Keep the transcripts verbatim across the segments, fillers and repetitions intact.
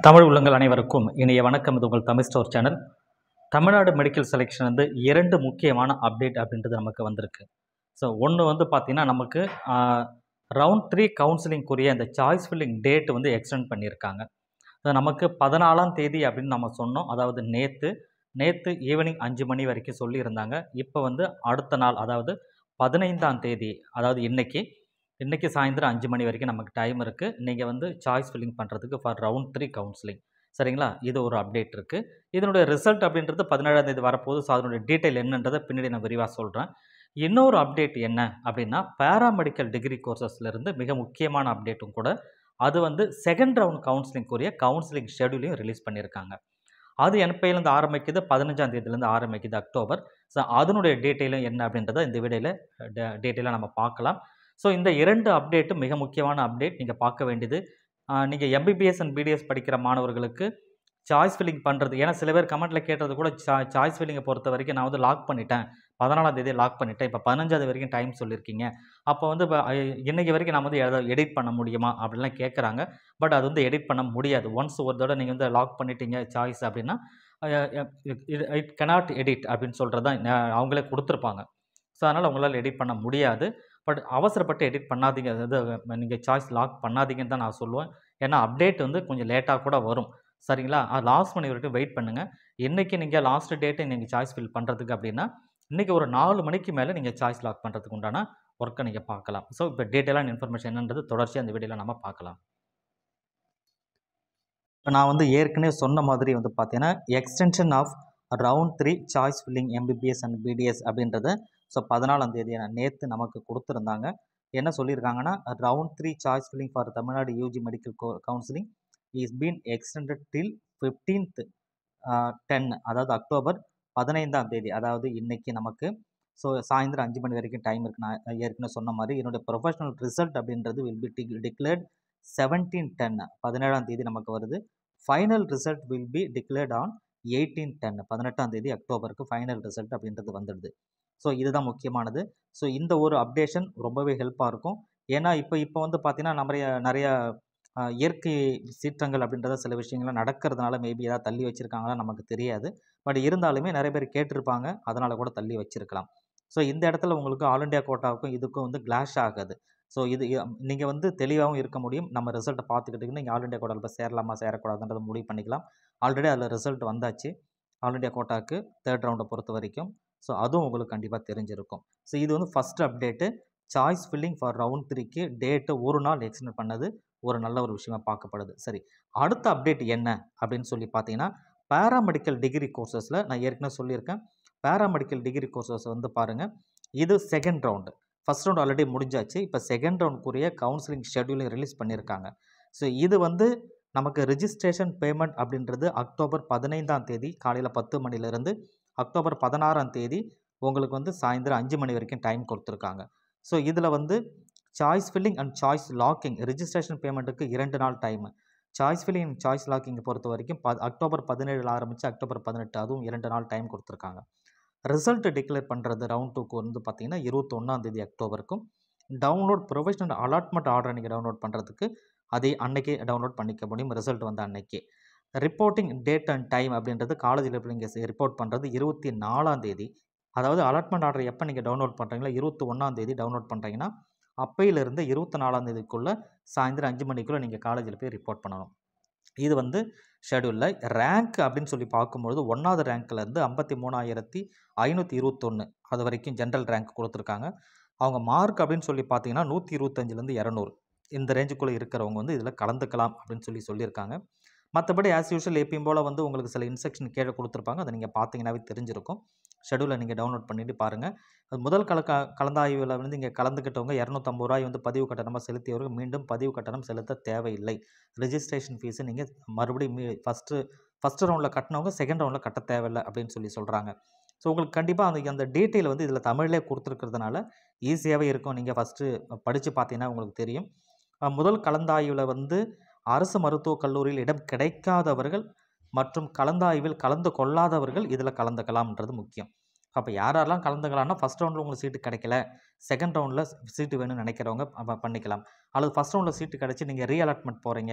தமிழ் உள்ளங்கள் அனைவருக்கும் இனிய வணக்கம். இது உங்கள் Tamil store channel. Tamil Nadu medical selection வந்து இரண்டு முக்கியமான அப்டேட் அப்படின்றது நமக்கு வந்திருக்கு. ஸோ ஒன்று வந்து பார்த்திங்கன்னா நமக்கு ரவுண்ட் த்ரீ கவுன்சிலிங்குரிய அந்த சாய்ஸ் ஃபில்லிங் டேட் வந்து எக்ஸ்டெண்ட் பண்ணியிருக்காங்க. ஸோ நமக்கு பதினாலாம் தேதி அப்படின்னு நம்ம சொன்னோம். அதாவது நேற்று நேற்று ஈவினிங் அஞ்சு மணி வரைக்கும் சொல்லியிருந்தாங்க. இப்போ வந்து அடுத்த நாள் அதாவது பதினைந்தாம் தேதி அதாவது இன்றைக்கி இன்றைக்கி சாயந்தரம் அஞ்சு மணி வரைக்கும் நமக்கு டைம் இருக்குது. நீங்கள் வந்து சாய்ஸ் ஃபில்லிங் பண்ணுறதுக்கு ஃபார் ரவுண்ட் த்ரீ கவுன்சிலிங். சரிங்களா? இது ஒரு அப்டேட் இருக்குது. இதனுடைய ரிசல்ட் அப்படின்றது பதினேழாம் தேதி வரப்போகுது. ஸோ அதனுடைய டீட்டெயில் என்னன்றதை பின்னாடி நான் விரிவாக சொல்கிறேன். இன்னொரு அப்டேட் என்ன அப்படின்னா, பேராமெடிக்கல் டிகிரி கோர்சஸ்லேருந்து மிக முக்கியமான அப்டேட்டும் கூட. அது வந்து செகண்ட் ரவுண்ட் கவுன்சிலிங்குரிய கவுன்சிலிங் ஷெடியூலையும் ரிலீஸ் பண்ணியிருக்காங்க. அது எப்பயிலேருந்து ஆரம்பிக்குது? பதினஞ்சாம் தேதியிலேருந்து ஆரம்பிக்குது, அக்டோபர். ஸோ அதனுடைய டீட்டெயிலும் என்ன அப்படின்றத இந்த வீடியோவில் டீட்டெயிலாக நம்ம பார்க்கலாம். ஸோ இந்த இரண்டு அப்டேட்டும் மிக முக்கியமான அப்டேட். நீங்கள் பார்க்க வேண்டியது, நீங்கள் எம்பிபிஎஸ் அண்ட் பிடிஎஸ் படிக்கிற மாணவர்களுக்கு சாய்ஸ் ஃபில்லிங் பண்ணுறது. ஏன்னா சில பேர் கமெண்ட்டில் கேட்டது கூட, சா சாய்ஸ் ஃபில்லிங்கை பொறுத்த வரைக்கும் நான் வந்து லாக் பண்ணிட்டேன், பதினாலாம் தேதி லாக் பண்ணிட்டேன், இப்போ பதினஞ்சாவது வரைக்கும் டைம் சொல்லியிருக்கீங்க, அப்போ வந்து இப்போ இன்றைக்கி வரைக்கும் நம்ம வந்து எதாவது எடிட் பண்ண முடியுமா அப்படின்லாம் கேட்குறாங்க. பட் அது வந்து எடிட் பண்ண முடியாது. ஒன்ஸ் ஒரு தடவை நீங்கள் வந்து லாக் பண்ணிட்டீங்க சாய்ஸ் அப்படின்னா, இட் கனாட் எடிட் அப்படின்னு சொல்கிறது தான் அவங்களே கொடுத்துருப்பாங்க. ஸோ அதனால் உங்களால் எடிட் பண்ண முடியாது. பட் அவசரப்பட்டு எடிட் பண்ணாதீங்க. அதாவது நீங்கள் சாய்ஸ் லாக் பண்ணாதீங்கன்னு தான் நான் சொல்லுவேன். ஏன்னா அப்டேட் வந்து கொஞ்சம் லேட்டாக கூட வரும். சரிங்களா? லாஸ்ட் மணி வரைக்கும் வெயிட் பண்ணுங்கள். இன்றைக்கி நீங்கள் லாஸ்ட் டேட்டு நீங்கள் சாய்ஸ் ஃபில் பண்ணுறதுக்கு அப்படின்னா, இன்றைக்கி ஒரு நாலு மணிக்கு மேலே நீங்கள் சாய்ஸ் லாக் பண்ணுறதுக்கு உண்டான ஒர்க்கை நீங்கள் பார்க்கலாம். ஸோ இப்போ டீட்டெயிலான இன்ஃபர்மேஷன் என்னன்றது தொடர்ச்சியாக அந்த வீடியோவில் நம்ம பார்க்கலாம். இப்போ நான் வந்து ஏற்கனவே சொன்ன மாதிரி வந்து பார்த்தீங்கன்னா, extension of round three choice filling MBBS and BDS அப்படின்றத ஸோ பதினாலாம் தேதி நேற்று நமக்கு கொடுத்துருந்தாங்க. என்ன சொல்லியிருக்காங்கன்னா, round three choice filling for Tamil Nadu UG medical counselling is been extended till fifteenth ten அதாவது அக்டோபர் பதினைந்தாம் தேதி, அதாவது இன்றைக்கி நமக்கு ஸோ சாயந்தரம் அஞ்சு மணி வரைக்கும் டைம் இருக்குது. நான் ஏற்கனவே சொன்ன மாதிரி என்னுடைய ப்ரொஃபஷனல் ரிசல்ட் அப்படின்றது will be declared seventeen ten பதினேழாம் தேதி நமக்கு வருது. Final result will be declared on eighteen ten பதினெட்டாம் தேதி அக்டோபருக்கு ஃபைனல் ரிசல்ட் அப்படின்றது வந்துடுது. ஸோ இதுதான் முக்கியமானது. ஸோ இந்த ஒரு அப்டேஷன் ரொம்பவே ஹெல்ப்பாக இருக்கும். ஏன்னா இப்போ இப்போ வந்து பார்த்திங்கன்னா நிறைய நிறைய இயற்கை சீற்றங்கள் அப்படின்றத சில விஷயங்கள்லாம் நடக்கிறதுனால மேபி ஏதாவது தள்ளி வச்சுருக்காங்களா நமக்கு தெரியாது. பட் இருந்தாலுமே நிறைய பேர் கேட்டிருப்பாங்க, அதனால் கூட தள்ளி வச்சுருக்கலாம். ஸோ இந்த இடத்துல உங்களுக்கு ஆல் இண்டியா கோட்டாவுக்கும் இதுக்கும் வந்து கிளாஷ் ஆகாது. ஸோ இது நீங்கள் வந்து தெளிவாகவும் இருக்க முடியும். நம்ம ரிசல்ட்டை பார்த்துக்கிட்டிங்கன்னா நீங்கள் ஆல் இண்டியா கோட்டாவில் இப்போ சேரலாமா சேரக்கூடாதுன்றதை முடிவு பண்ணிக்கலாம். ஆல்ரெடி அதில் ரிசல்ட் வந்தாச்சு ஆல் இண்டியா கோட்டாவுக்கு தேர்ட் ரவுண்டை பொறுத்த வரைக்கும். ஸோ அதுவும் உங்களுக்கு கண்டிப்பாக தெரிஞ்சிருக்கும். ஸோ இது வந்து first update. Choice filling for round த்ரீக்கு டேட்டு ஒரு நாள் எக்ஸ்டெண்ட் பண்ணது ஒரு நல்ல ஒரு விஷயமாக பார்க்கப்படுது. சரி, அடுத்த அப்டேட் என்ன அப்படின்னு சொல்லி பார்த்தீங்கன்னா, பேராமெடிக்கல் டிகிரி கோர்சஸில் நான் ஏற்கனவே சொல்லியிருக்கேன். பேராமெடிக்கல் டிகிரி கோர்சஸ் வந்து பாருங்கள், இது second round. First round already முடிஞ்சாச்சு. இப்போ செகண்ட் ரவுண்டுக்குரிய கவுன்சிலிங் ஷெட்யூலிங் ரிலீஸ் பண்ணியிருக்காங்க. ஸோ இது வந்து நமக்கு ரிஜிஸ்ட்ரேஷன் பேமெண்ட் அப்படின்றது அக்டோபர் பதினைந்தாம் தேதி காலையில் பத்து மணிலேருந்து அக்டோபர் பதினாறாம் தேதி உங்களுக்கு வந்து சாயந்தரம் அஞ்சு மணி வரைக்கும் டைம் கொடுத்துருக்காங்க. ஸோ இதில் வந்து choice filling and choice locking registration பேமெண்ட்டுக்கு இரண்டு நாள் time. Choice filling and choice லாக்கிங்கை பொறுத்த வரைக்கும் ப அக்டோபர் பதினேழில் ஆரம்பித்து அக்டோபர் பதினெட்டு அதுவும் இரண்டு நாள் டைம் கொடுத்துருக்காங்க. ரிசல்ட் டிக்ளேர் பண்ணுறது ரவுண்ட் டூக்கு வந்து பார்த்திங்கன்னா இருபத்தொன்னாம் தேதி அக்டோபருக்கு. டவுன்லோட் ப்ரொஃபஷனல் அலாட்மெண்ட் ஆர்டரை நீங்கள் டவுன்லோட் பண்ணுறதுக்கு அதே அன்றைக்கே டவுன்லோட் பண்ணிக்க முடியும். ரிசல்ட் வந்து அன்றைக்கே. ரிப்போர்ட்டிங் டேட் அண்ட் டைம் அப்படின்றது காலேஜில் இப்போ நீங்கள் ரிப்போர்ட் பண்ணுறது இருபத்தி நாலாம் தேதி. அதாவது அலாட்மெண்ட் ஆர்டர் எப்போ நீங்கள் டவுன்லோட் பண்ணுறீங்களா இருபத்தி ஒன்றாம் தேதி டவுன்லோட் பண்ணுறீங்கன்னா அப்பையிலிருந்து இருபத்தி நாலாம் தேதிக்குள்ளே சாயந்தரம் அஞ்சு மணிக்குள்ளே நீங்கள் காலேஜில் போய் ரிப்போர்ட் பண்ணணும். இது வந்து ஷெடியூலில். ரேங்க் அப்படின்னு சொல்லி பார்க்கும்பொழுது ஒன்றாவது ரேங்க்லேருந்து ஐம்பத்தி மூணாயிரத்தி ஐநூற்றி இருபத்தொன்று அது வரைக்கும் ஜென்ரல் ரேங்க் கொடுத்துருக்காங்க. அவங்க மார்க் அப்படின்னு சொல்லி பார்த்தீங்கன்னா நூற்றி இருபத்தஞ்சிலேருந்து இரநூறு இந்த ரேஞ்சுக்குள்ளே இருக்கிறவங்க வந்து இதில் கலந்துக்கலாம் அப்படின்னு சொல்லி சொல்லியிருக்காங்க. மற்றபடி ஆஸ் யூஷுவல் எப்பயும் போல் வந்து உங்களுக்கு சில இன்ஸ்ட்ரக்ஷன் கீழே கொடுத்துருப்பாங்க. அதை நீங்கள் பார்த்தீங்கன்னாவே தெரிஞ்சிருக்கும். ஷெடியூலை நீங்கள் டவுன்லோட் பண்ணிவிட்டு பாருங்கள். அது முதல் கல கலந்தாய்வில் வந்து இங்கே கலந்துக்கிட்டவங்க இரநூத்தம்பது ரூபாய் வந்து பதிவு கட்டணமாக செலுத்தியவர்கள் மீண்டும் பதிவு கட்டணம் செலுத்த தேவையில்லை. ரிஜிஸ்ட்ரேஷன் ஃபீஸு நீங்கள் மறுபடியும் மீ ஃபஸ்ட்டு ஃபஸ்ட்டு ரவுண்டில் கட்டினவங்க செகண்ட் ரவுண்டில் கட்ட தேவையில்லை அப்படின்னு சொல்லி சொல்கிறாங்க. ஸோ உங்களுக்கு கண்டிப்பாக அந்த அந்த டீட்டெயில் வந்து இதில் தமிழ்லேயே கொடுத்துருக்கிறதுனால ஈஸியாகவே இருக்கும். நீங்கள் ஃபஸ்ட்டு படித்து பார்த்தீங்கன்னா உங்களுக்கு தெரியும். முதல் கலந்தாய்வில் வந்து அரசு மருத்துவக் கல்லூரியில் இடம் கிடைக்காதவர்கள் மற்றும் கலந்தாய்வில் கலந்து கொள்ளாதவர்கள் இதில் கலந்துக்கலாம்ன்றது முக்கியம். அப்போ யார் யாரெல்லாம் கலந்துக்கலாம்னா, ஃபஸ்ட் ரவுண்டில் உங்களுக்கு சீட்டு கிடைக்கல, செகண்ட் ரவுண்டில் சீட்டு வேணும்னு நினைக்கிறவங்க பண்ணிக்கலாம். அல்லது ஃபஸ்ட் ரவுண்டில் சீட்டு கிடச்சி நீங்கள் ரீஅலாட்மெண்ட் போகிறீங்க,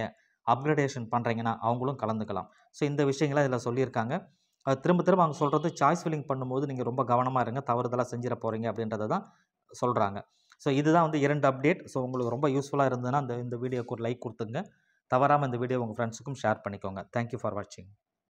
அப்கிரேடேஷன் பண்ணுறீங்கன்னா அவங்களும் கலந்துக்கலாம். ஸோ இந்த விஷயங்களை இதில் சொல்லியிருக்காங்க. அது திரும்ப திரும்ப அவங்க சொல்கிறது சாய்ஸ் ஃபில்லிங் பண்ணும்போது நீங்கள் ரொம்ப கவனமாக இருங்க, தவறுதலாக செஞ்சிட போகிறீங்க அப்படின்றத தான் சொல்கிறாங்க. ஸோ இதுதான் வந்து இரண்டு அப்டேட். ஸோ உங்களுக்கு ரொம்ப யூஸ்ஃபுல்லாக இருந்ததுன்னா அந்த இந்த வீடியோக்கு ஒரு லைக் கொடுத்துங்க. தவறாமல் இந்த வீடியோ உங்கள் ஃப்ரெண்ட்ஸுக்கும் ஷேர் பண்ணிக்கோங்க. தேங்க்யூ ஃபார் வாட்சிங்.